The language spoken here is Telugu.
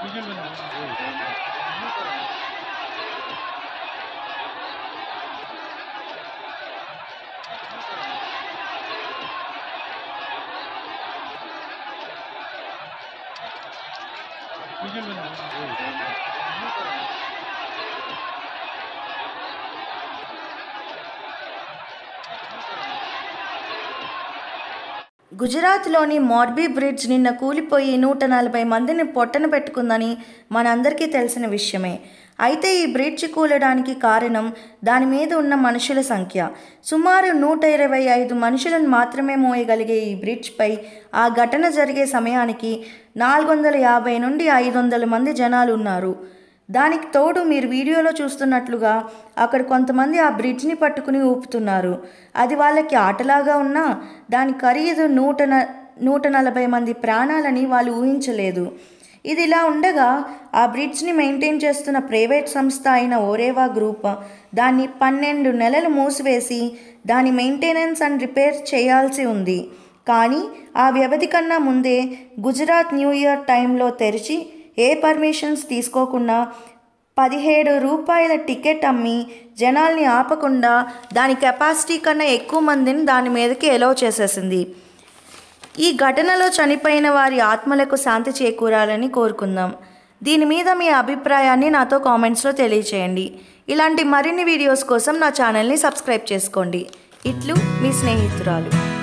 గుజరాత్లోని మోర్బీ బ్రిడ్జ్ నిన్న కూలిపోయి 140 మందిని పొట్టన పెట్టుకుందని మనందరికీ తెలిసిన విషయమే. అయితే ఈ బ్రిడ్జ్ కూలడానికి కారణం దాని మీద ఉన్న మనుషుల సంఖ్య. సుమారు 125 మనుషులను మాత్రమే మోయగలిగే ఈ బ్రిడ్జ్పై ఆ ఘటన జరిగే సమయానికి 450 నుండి 500 మంది జనాలు ఉన్నారు. దానికి తోడు మీరు వీడియోలో చూస్తున్నట్లుగా అక్కడ కొంతమంది ఆ బ్రిడ్జ్ని పట్టుకుని ఊపుతున్నారు. అది వాళ్ళకి ఆటలాగా ఉన్నా దాని ఖరీదు 140 మంది ప్రాణాలని వాళ్ళు ఊహించలేదు. ఇది ఇలా ఉండగా ఆ బ్రిడ్జ్ని మెయింటైన్ చేస్తున్న ప్రైవేట్ సంస్థ అయిన ఓరేవా గ్రూప్ దాన్ని 12 నెలలు మూసివేసి దాని మెయింటెనెన్స్ అండ్ రిపేర్ చేయాల్సి ఉంది. కానీ ఆ వ్యవధి కన్నా ముందే గుజరాత్ న్యూ ఇయర్ టైంలో తెరిచి ఏ పర్మిషన్స్ తీసుకోకుండా 17 రూపాయల టికెట్ అమ్మి జనాల్ని ఆపకుండా దాని కెపాసిటీ కన్నా ఎక్కువ మందిని దాని మీదకి ఎలౌ చేసేసింది. ఈ ఘటనలో చనిపోయిన వారి ఆత్మలకు శాంతి చేకూరాలని కోరుకుందాం. దీని మీద మీ అభిప్రాయాన్ని నాతో కామెంట్స్లో తెలియచేయండి. ఇలాంటి మరిన్ని వీడియోస్ కోసం నా ఛానల్ని సబ్స్క్రైబ్ చేసుకోండి. ఇట్లు మీ స్నేహితురాలు.